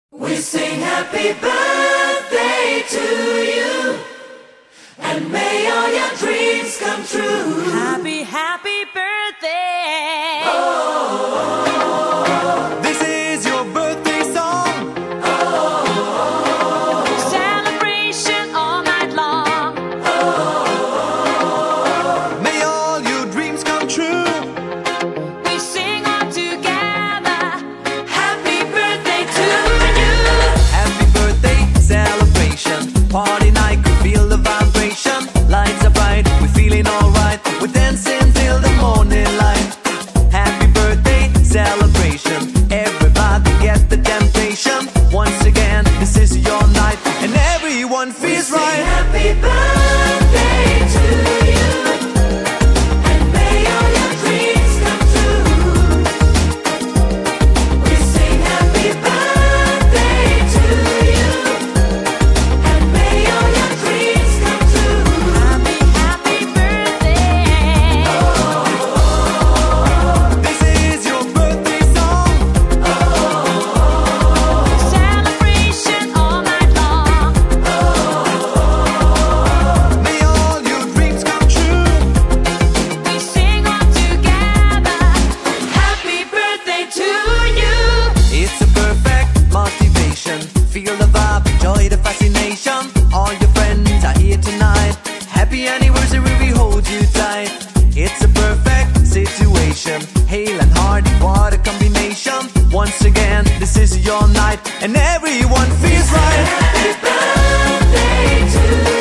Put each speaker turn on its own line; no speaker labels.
We sing happy birthday to you, and may all your dreams come true.
Happy, happy birthday.
This is your birthday song.
Celebration all night long.
May all your dreams come true.
We sing all together.
Happy birthday to you.
Happy birthday celebration. Party night, could feel the vibration. Lights are bright, we're feeling alright. We're dancing till the morning light. Happy birthday celebration. Everybody get the temptation. Once again, this is your night, and everyone feels right.
Happy birthday to you, and may all your dreams come true. We sing happy birthday to you, and may all your dreams come true.
Happy, happy birthday.
This is your birthday song.
Celebration all night long.
May all your dreams come true.
We sing all together.
Happy birthday to you.
It's a perfect motivation. Feel the vibe, enjoy the fascination. All your friends are here tonight. Happy anniversary, we hold you tight. It's a perfect situation. Hale and Hardy, what a combination. Once again, this is your night, and everyone feels right.
Happy birthday to you.